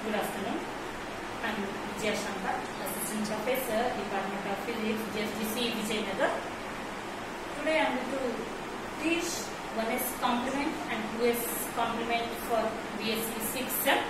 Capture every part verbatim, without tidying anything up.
Good afternoon. I am Vijaya Shankar, Assistant Professor, Department of Physics, J F G C, Vijayanagar. Today I am going to teach one S complement and two S complement for B S c sixth sem.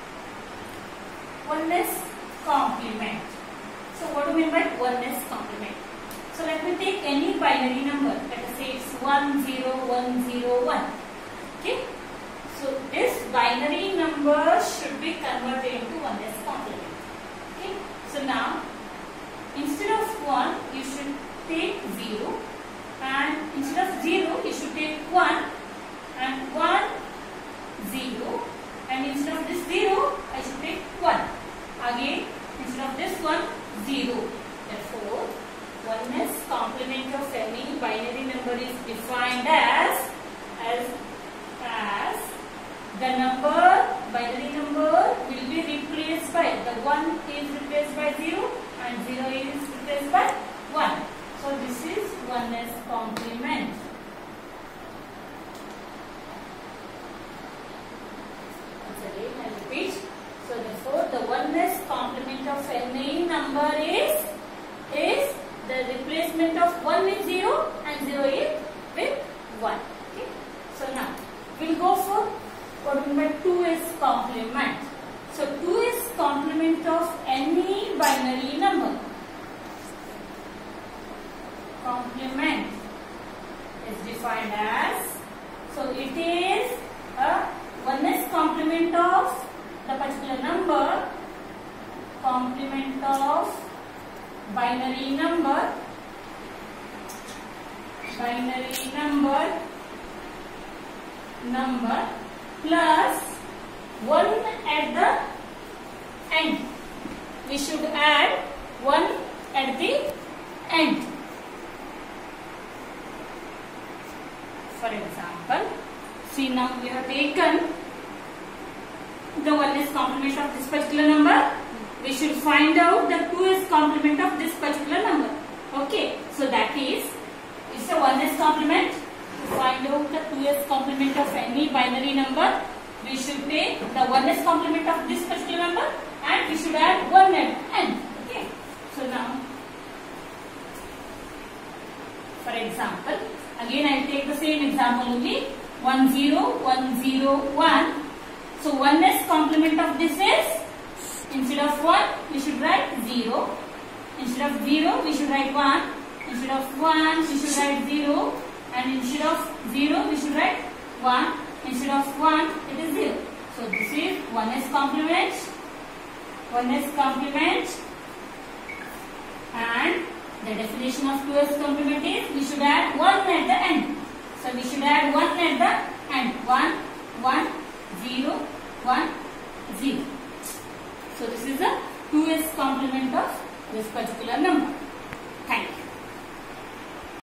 one S complement. So what do we mean by one S complement? So let me take any binary number. Let us say it's one zero one zero one. Okay. So this binary number should be converted into one S complement. Okay. So now instead of one you should take zero, and instead of zero you should take one, and one zero, and instead of this zero I should take one. Again instead of this one zero. Therefore one S complement of any binary number is defined as as as the number, binary number will be replaced by, the one is replaced by zero and zero is replaced by one. So this is one S complement. Once again I repeat. So therefore the one S complement of any number is, is the replacement of one with zero and zero is with one. Okay. So now we will go for what we mean by two S complement. So two S complement of any binary number. Complement is defined as, so it is a one S complement of the particular number, complement of binary number, binary number, number plus one at the end. We should add one at the end. For example, see now we have taken the one S complement of this particular number. We should find out the two S complement of this particular number. Okay, so that is, it's a one S complement. To find out the two S complement of any binary number, we should take the one S complement of this particular number and we should add one at the end. Okay, so now for example, again I will take the same example only, one zero one zero one. So one S complement of this is, instead of one we should write zero, instead of zero we should write one, instead of one we should write zero, and instead of zero we should write one, instead of one it is zero. So this is one S complement, one S complement, and the definition of two S complement is we should add one at the end. So we should add one at the end, one, one, zero, one, zero. So this is a two S complement of this particular number.